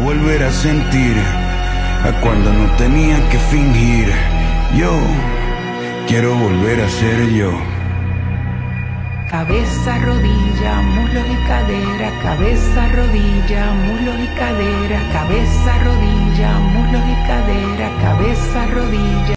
volver a sentir, a cuando no tenía que fingir. Yo quiero volver a ser yo. Cabeza, rodilla, muslos y cadera, cabeza, rodilla, muslos y cadera, cabeza, rodilla, muslos y cadera, cabeza, rodilla.